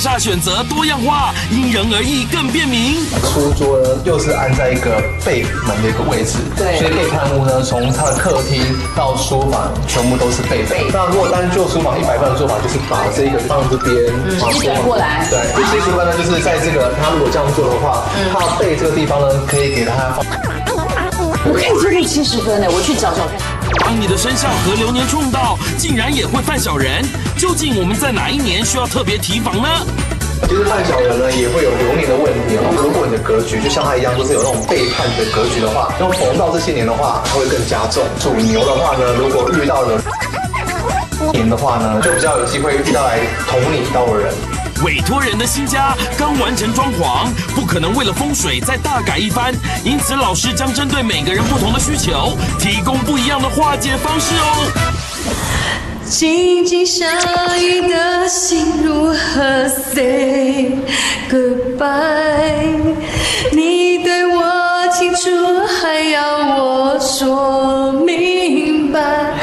厦选择多样化，因人而异，更便民。 书桌呢，又是安在一个背门的一个位置， 对， 所以背叛屋呢，从它的客厅到书房，全部都是背门。那如果单就书房100分的做法，就是把这个放这边， 你转过来。 对，这70分呢，就是在这个他如果这样做的话，他背这个地方呢，可以给他放。 我可以做到70分呢，我去找找看。 当你的生肖和流年冲到，竟然也会犯小人，究竟我们在哪一年需要特别提防呢？ 其实犯小人呢也会有流年的问题哦。如果你的格局就像他一样，都是有那种背叛的格局的话，那么逢到这些年的话，它会更加重。属牛的话呢，如果遇到了年的话呢，就比较有机会遇到来捅你一刀的人。 委托人的新家刚完成装潢，不可能为了风水再大改一番，因此老师将针对每个人不同的需求，提供不一样的化解方式哦。 紧紧相依的心如何 say goodbye？ 你对我清楚，还要我说明白？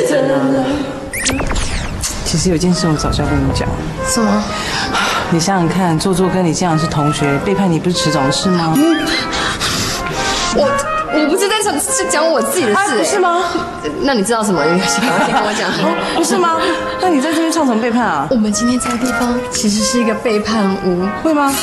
其实有件事我早就要跟你讲。 什么？ 你想想看，做跟你这样是同学，背叛你不是迟早的事吗？ 我不是在讲我自己的事， 不是吗？ 那你知道什么？先跟我讲。 不是吗？那你在这边唱什么背叛啊？ 我们今天在的地方其实是一个背叛屋， 会吗？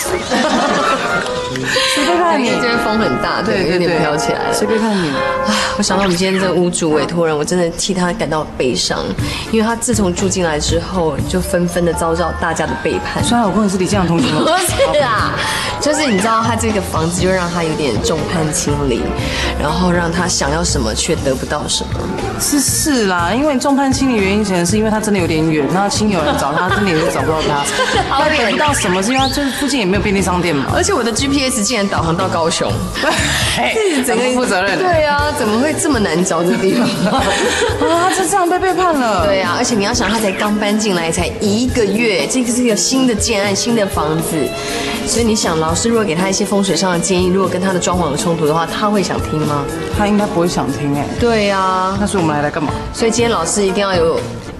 谁背叛你？ 这边风很大，对，有点飘起来了。 谁背叛你？ 我想到我们今天这个屋主委托人，我真的替他感到悲伤，因为他自从住进来之后，就纷纷的遭到大家的背叛。 虽然我跟你是李建阳同学吗？ 不是啊，就是你知道他这个房子就让他有点众叛亲离，然后让他想要什么却得不到什么。 是啦，因为众叛亲离原因可能是因为他真的有点远，然后亲友人找他，真的也是找不到他。他得不到什么是因为他就是附近也没有便利商店嘛。 而且我的 GPS 竟然导航到高雄， 整个负责任。 对啊，怎么会这么难找这个地方？ 啊，他是这样被背叛了。 对啊，而且你要想，他才刚搬进来，才1个月，这个是一个新的建案、新的房子，所以你想，老师如果给他一些风水上的建议，如果跟他的装潢有冲突的话，他会想听吗？ 他应该不会想听哎。 对啊， 那所以我们来干嘛？ 所以今天老师一定要有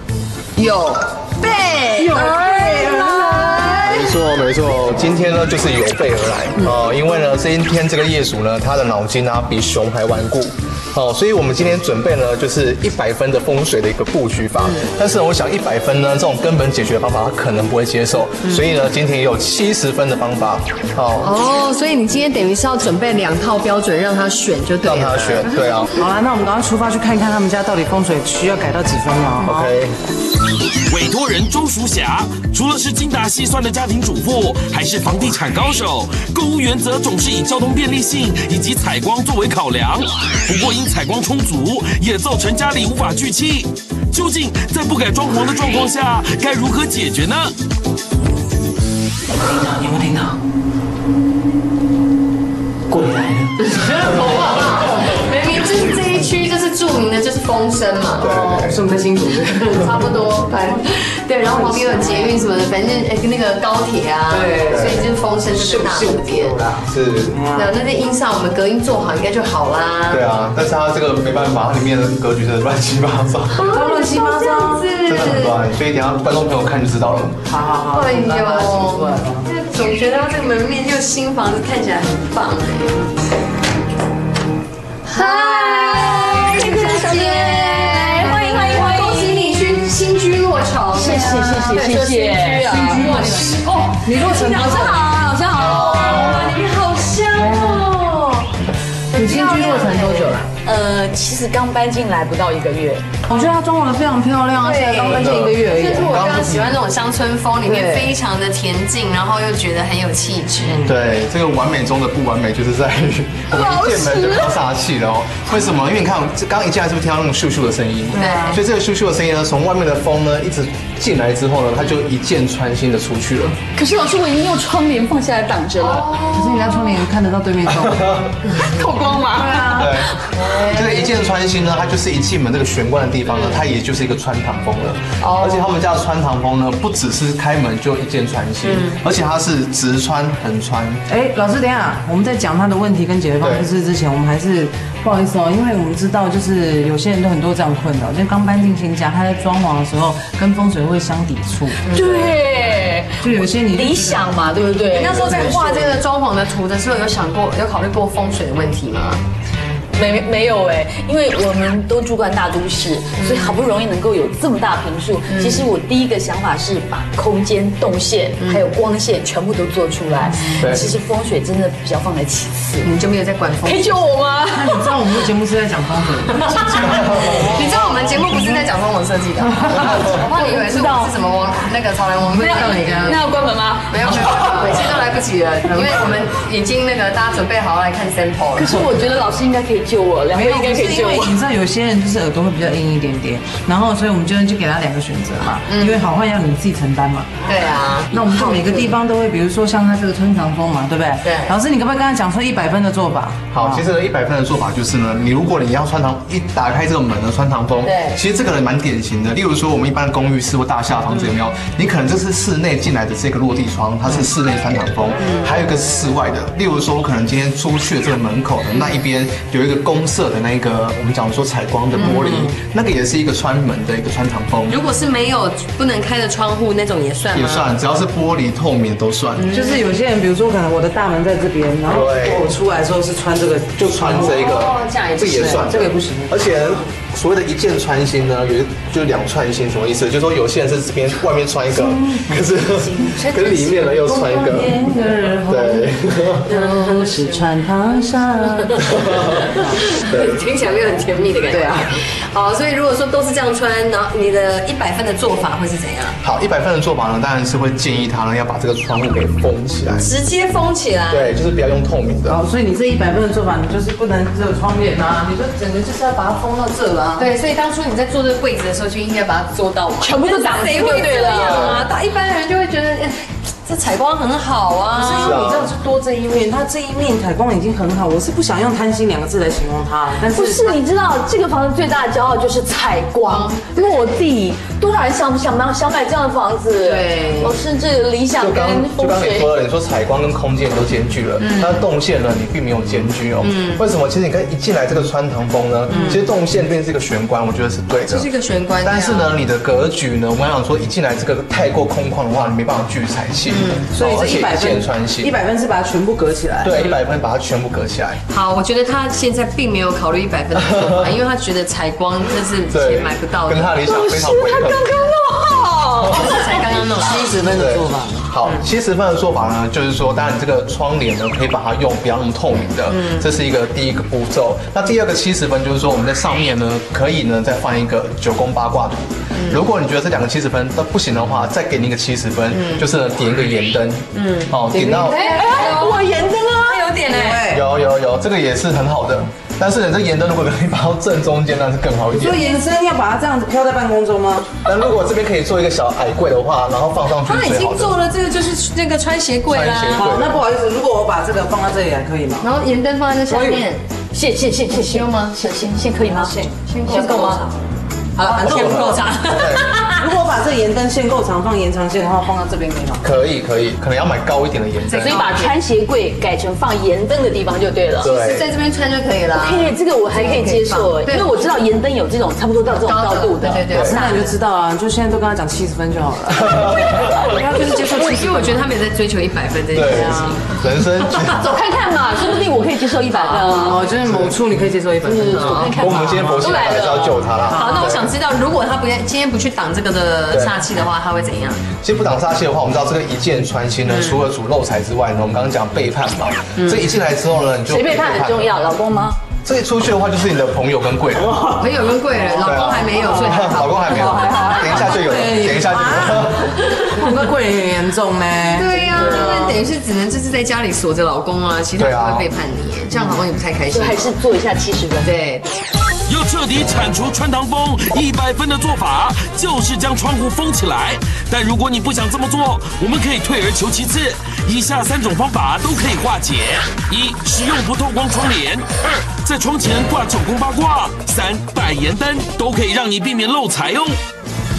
备而来。 没错，今天呢就是有备而来因为呢今天这个业主呢，他的脑筋啊比熊还顽固。所以我们今天准备呢，就是100分的风水的一个布局法。但是我想100分呢，这种根本解决方法他可能不会接受，所以呢，今天也有70分的方法。 所以你今天等于是要准备2套标准让他选就对了。 让他选，对啊。 好啦，那我们赶快出发去看看他们家到底风水需要改到几分了。 OK。 委托人周淑霞，除了是精打细算的家庭主妇，还是房地产高手。购物原则总是以交通便利性以及采光作为考量。不过因采光充足，也造成家里无法聚气。究竟在不改装潢的状况下，该如何解决呢？ 你有没有听到？鬼来了！ 明明就是这一区，就是著名的，就是风声嘛。 对， 是我们在新竹， 差不多。对，然后旁边有捷运什么的，反正那个高铁啊，对，所以就是风声就是大路边。 是。 那在音上我们隔音做好应该就好啦。 对啊，但是他这个没办法，它里面的格局真的乱七八糟。 乱七八糟， 真的很乱，所以等一下观众朋友看就知道了。 好。 哎呦，总觉得这个门面就新房子看起来很棒嗨，小姐，欢迎，恭喜你新居落成， 谢谢。 哦，你落成多久？ 早上好， 哇，里面好香哦。 你新居落成多久了？其实刚搬进来不到1个月。 我觉得它装潢的非常漂亮，而且刚搬进1个月而已。 就是我非常喜欢这种乡村风，里面非常的恬静，然后又觉得很有气质。 对，这个完美中的不完美就是在于我们一进门就飘煞气了哦。为什么？因为你看，刚一进来是不是听到那种咻咻的声音？ 对。 所以这个咻咻的声音呢，从外面的风呢一直进来之后呢，它就一箭穿心的出去了。 可是老师，我已经用窗帘放下来挡着了。 可是你家窗帘看得到对面窗， 透光吗？对啊。 对。这个一箭穿心呢，它就是一进门这个玄关的地方呢，它也就是一个穿堂风了。而且他们家的穿堂风呢，不只是开门就一箭穿心，而且它是直穿横穿。 老师，等一下，我们在讲他的问题跟解决方式之前，我们还是不好意思哦，因为我们知道就是有些人都很多这样困扰，就刚搬进新家，他在装潢的时候跟风水会相抵触。 对。 对， 就有些你理想嘛，对不对？ 那时候在画这个装潢的图的时候，有考虑过风水的问题吗？ 没有哎，因为我们都住惯大都市，所以好不容易能够有这么大坪数。其实我第一个想法是把空间动线还有光线全部都做出来。其实风水真的比较放在其次。 你就没有在管风水？ 可以救我吗？ 那你知道我们的节目是在讲风水的？ 你知道我们节目不是在讲风水设计的？我怕你以为是我是什么那个潮人王会让你跟。 那要关门吗？ 没有，现在都来不及了，因为我们已经大家准备好来看 sample 了。 可是我觉得老师应该可以救我，两位应该可以救我。 你知道有些人就是耳朵会比较硬一点点，然后所以我们就给他2个选择嘛，因为好坏要你自己承担嘛。 对啊， 那我们就每个地方都会，比如说像他这个穿堂风嘛，对不对？ 对。 老师，你可不可以跟他讲说100分的做法？ 好，其实呢100分的做法就是呢，如果你要一打开这个门呢，穿堂风， 对， 其实这个人蛮典型的。例如说我们一般的公寓式或大厦房子有没有？你可能这是室内进来的这个落地窗，它是室内穿堂风，还有一个是室外的。例如说我可能今天出去的这个门口的那一边有一个公设的那个我们讲说采光的玻璃，那个也是一个穿门的一个穿堂风。 如果是没有不能开的窗户那种也算吗？ 也算，只要是玻璃透明的都算。 就是有些人，比如说可能我的大门在这边，然后我出来的时候是穿这个， 就穿这个，这也算， 这个也不行。 而且所谓的一箭穿心呢，就是2串心，什么意思？就是说有些人是这边外面穿一个，可是里面呢又穿一个，对， 都是穿堂纱。 对，听起来没有很甜蜜的感觉。对啊，好，所以如果说都是这样穿，然后你的100分的做法会是怎样？ 好，100分的做法呢，当然是会建议他呢要把这个窗户给封起来， 直接封起来。 对，就是不要用透明的。 好，所以你这100分的做法，你就是不能只有窗帘啊，你就整个就是要把它封到这了。 对，所以当初你在做这个柜子的时候，就应该把它做到全部都挡住就对了啊。一般人就会觉得，这采光很好啊。 是因为你知道，就多这一面，它这一面采光已经很好。我是不想用贪心2个字来形容它，但是不是，你知道这个房子最大的骄傲就是采光、落地，多少人想买这样的房子？ 对， 老师这个理想跟风水。 就刚你说的，你说采光跟空间都兼具了，它的动线呢你并没有兼具哦。为什么？其实你看一进来这个穿堂风呢，其实动线变成是一个玄关，我觉得是对的。 这是一个玄关。 但是呢，你的格局呢，我想说一进来这个太过空旷的话，你没办法聚财气。 所以这100分穿心 ，100分是把它全部隔起来。 对，100分把它全部隔起来。 好，我觉得他现在并没有考虑100分的做法，因为他觉得采光这是钱买不到的， 跟他的理想非常违和。 他刚刚弄好， 才刚刚弄 70分的做法。 好，70分的做法呢，就是说，当然这个窗帘呢，可以把它用不要那么透明的，这是第一个步骤。那第2个70分就是说，我们在上面呢，可以呢再放一个9宫八卦图。如果你觉得这2个70分都不行的话，再给你一个70分，就是呢点一个盐灯。好，点到。 我盐灯啊， 有点哎。 有，这个也是很好的。但是呢，这盐灯如果可以放到正中间，那是更好一点。 所以延伸要把它这样子飘在半空中吗？ 但如果这边可以做一个小矮柜的话，然后放上去， 他已经做了这个，就是那个穿鞋柜啦。 好，那不好意思，如果我把这个放在这里还可以吗？ 然后盐灯放在这下面， 谢用吗？先可以吗？先够吗？ 好，反正我不够长。 如果我把这个盐灯线够长，放延长线的话，放到这边可以吗？ 可以，可能要买高一点的盐灯。 所以把穿鞋柜改成放盐灯的地方就对了。 对， 在这边穿就可以了。 这个我还可以接受，因为我知道盐灯有这种差不多到这种高度的。 对， 那你就知道啊，就现在都跟他讲70分就好了。他就是接受70分， 因为我觉得他们也在追求100分这件事情。 人生走看看嘛，说不定我可以接受100分哦，就是某处你可以接受100分。 我们今天佛系来还是要救他啦。 好，那我想知道，如果他今天不去挡这个的煞气的话，他会怎样？ 其实不挡煞气的话，我们知道这个一箭穿心呢，除了主漏财之外呢，我们刚刚讲背叛嘛。这一进来之后呢，你就谁背叛很重要，老公吗？ 这一出去的话，就是你的朋友跟贵人。 朋友跟贵人，老公还没有，所以老公还没有，等一下就有了，等一下就有了。 那贵人很严重呢。 对呀，那等于是只能就是在家里锁着老公啊，其他人会背叛你，这样好像也不太开心。 还是做一下70分。 对。 要彻底铲除穿堂风，100分的做法就是将窗户封起来。但如果你不想这么做，我们可以退而求其次，以下3种方法都可以化解：1、使用不透光窗帘；2、在窗前挂9宫八卦；3、摆盐灯，都可以让你避免漏财哦。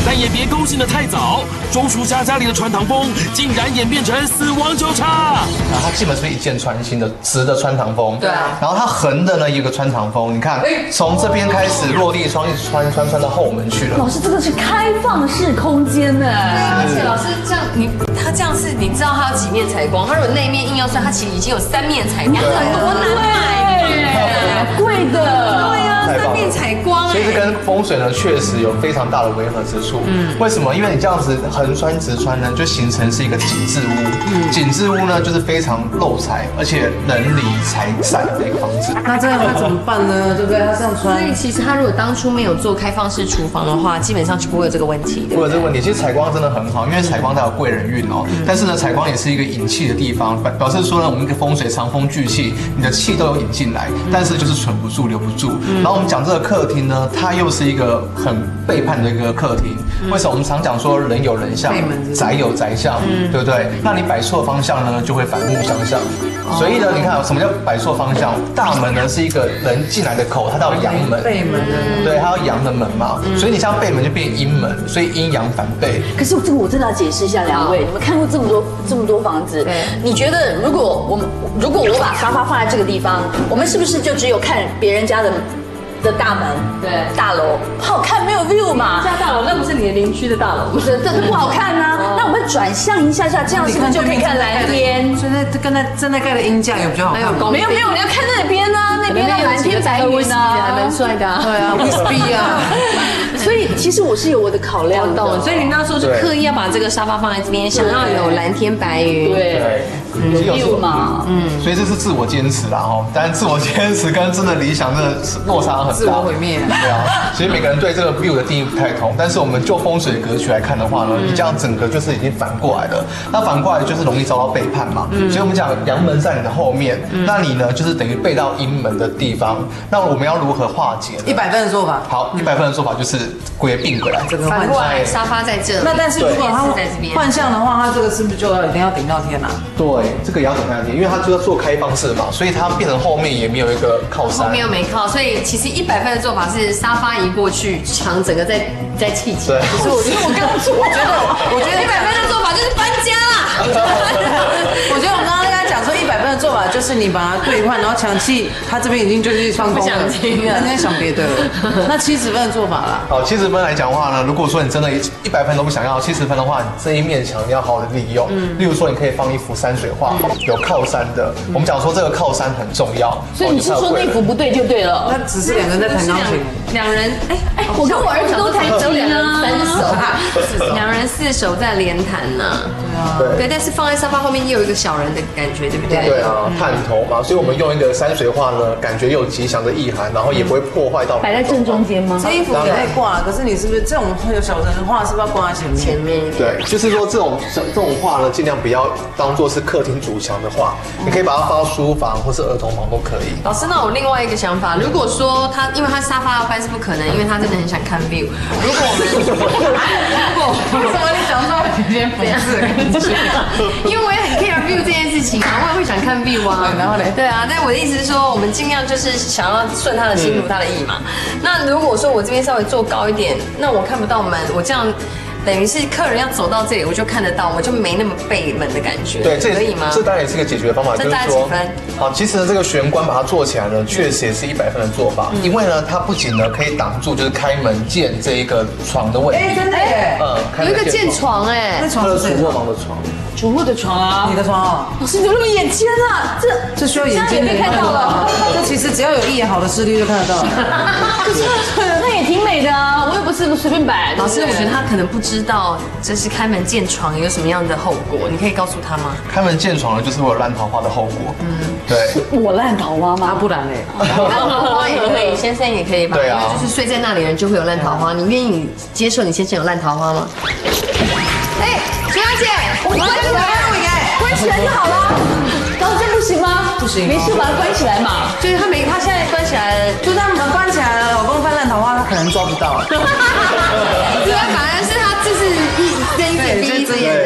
但也别高兴得太早，周叔家家里的穿堂风竟然演变成死亡交叉。 它基本是一箭穿心的直的穿堂风， 对啊。 然后它横的呢有个穿堂风，你看从这边开始落地窗一直穿到后门去了。 老师，这个是开放式空间呢。 而且老师这样，他这样是你知道他有几面采光？他如果那一面硬要算，他其实已经有3面采光，多难买， 贵的。 对啊，3面采光。 所以这跟风水呢确实有非常大的违和之处。为什么？因为你这样子横穿直穿呢，就形成是一个紧致屋。紧致屋呢就是非常漏财，而且能离财散的一个房子。 那这样他怎么办呢？对不对？他这样穿。 所以其实他如果当初没有做开放式厨房的话，基本上是不会有这个问题的。 不会有这个问题，其实采光真的很好，因为采光它有贵人运哦。但是呢，采光也是一个引气的地方，表示说呢，我们一个风水长风聚气，你的气都有引进来，但是就是存不住、留不住。然后我们讲这个客厅呢，它又是一个很背叛的一个客厅。为什么我们常讲说人有人相，宅有宅相，对不对？那你摆错方向呢，就会反目相向。所以呢，你看什么叫摆错方向？大门呢是一个人进来的口，它叫阳门。 背门的。 对，它要阳的门嘛，所以你像背门就变阴门，所以阴阳反背。 可是这个我真的要解释一下，两位，你们看过这么多房子，你觉得如果我把沙发放在这个地方，我们是不是就只有看别人家的大门，对，大楼不好看，没有 view 嘛？ 家大楼那不是你的邻居的大楼， 不是，这不好看啊。那我们转向一下，这样是不是就可以看蓝天？ 所以那跟正在盖的鹰架有比较好看。 没有，你要看那边啊，那边的蓝天白云啊， 还蛮帅的。 对啊，Whisby 啊。 所以其实我是有我的考量的。 所以你那时候就刻意要把这个沙发放在这边，想要有蓝天白云。 对。 有嘛， 所以这是自我坚持啦哦，但自我坚持跟真的理想真的落差很大， 自我毁灭。 对啊，其实每个人对这个 view 的定义不太同，但是我们就风水格局来看的话呢，你这样整个就是已经反过来了，那反过来就是容易遭到背叛嘛，所以我们讲阳门在你的后面，那你呢就是等于背到阴门的地方，那我们要如何化解 ？100分的做法。 好，100分的做法就是归并过来， 这个反过来，沙发在这。 那但是如果他换向的话，他这个是不是就一定要顶到天啊？ 对，这个也要顶到天，因为它就要做开放式嘛，所以它变成后面也没有一个靠山， 后面又没靠，所以其实100分的做法是沙发移过去，墙整个再砌起来。可是我刚刚说，我觉得100分的做法就是搬家啦。 我觉得我刚刚跟他讲说100分的做法就是你把它兑换，然后墙气它这边已经就是放空了， 不想听了， 他在想别的了。那70分的做法啦。 好，70分来讲的话呢，如果说你真的100分都不想要，70分的话，你这一面墙你要好好的利用。例如说，你可以放一幅山水画，有靠山的。我们讲说这个靠山很重要， 所以你是说那幅不对就对了？ 那只是2个人在弹钢琴。 2人， 我跟我儿子都弹琴啊 ，3首，2人4首在连弹呢。对，但是放在沙发后面又有一个小人的感觉，对不对？ 对啊，探头嘛，所以我们用一个山水画呢，感觉有吉祥的意涵，然后也不会破坏到。 摆在正中间吗？ 这一幅也可以挂，可是你是不是这种有小人画是不是要挂在前面？ 对，就是说这种画呢，尽量不要当做是客厅主墙的画，你可以把它放到书房或是儿童房都可以。 老师，那我另外一个想法，如果说因为他沙发要搬是不可能，因为他真的很想看 view。如果我们怎么你讲出来有点讽刺的感觉？因为我也很 care view 这件事情啊，我也会想看 view 啊。然后嘞？对啊，但我的意思是说，我们尽量就是想要顺他的心如他的意嘛。那如果说我这边稍微做高一点，那我看不到门，我这样。等于是客人要走到这里，我就看得到，我就没那么背门的感觉。 对， 这可以吗？ 这当然也是一个解决方法， 就是说， 好，其实呢，这个玄关把它做起来呢，确实也是100分的做法，因为呢，它不仅呢可以挡住就是开门见这一个床的问题， 真的耶， 有一个见床哎， 那床是主卧房的床。 主卧的床啊， 你的床啊， 老师怎么那么眼尖啊？ 这需要眼睛的， 看到了。 这其实只要有一眼好的视力就看得到。 那也挺美的啊，我又不是随便摆。 老师，我觉得他可能不知道这是开门见床有什么样的后果，你可以告诉他吗？ 开门见床呢，就是会有烂桃花的后果。对。 我烂桃花吗？ 不然嘞， 烂桃花也可以，先生也可以吧？ 对啊。 因为就是睡在那里的人就会有烂桃花，你愿意接受你先生有烂桃花吗？哎，徐小姐，我关起来，关起来就好了。 然后这不行吗？ 不行， 没事把它关起来嘛。 就是他现在关起来了， 就他们关起来了，老公翻烂桃花，他可能抓不到。 对，反而是他就是睁一只眼闭一只眼的意思。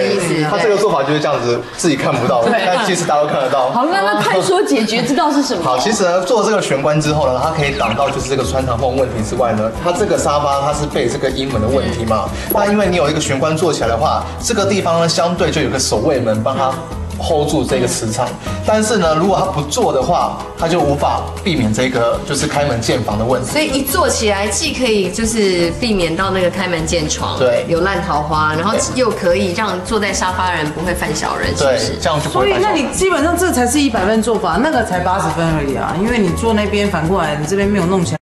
他这个做法就是这样子，自己看不到，但其实大家都看得到。 好，那探索解决之道是什么？ 好，其实呢，做这个玄关之后呢，它可以挡到就是这个穿堂风问题之外呢，它这个沙发它是背这个阴门的问题嘛。那因为你有一个玄关做起来的话，这个地方呢相对就有个守卫门帮它 hold 住这个磁场，但是呢，如果他不做的话，他就无法避免这个就是开门见房的问题。 所以一做起来，既可以就是避免到那个开门见床， 对， 有烂桃花，然后又可以让坐在沙发人不会犯小人，是不是？ 这样就不会。 所以那你基本上这才是100分做法，那个才80分而已啊，因为你坐那边反过来，你这边没有弄起来。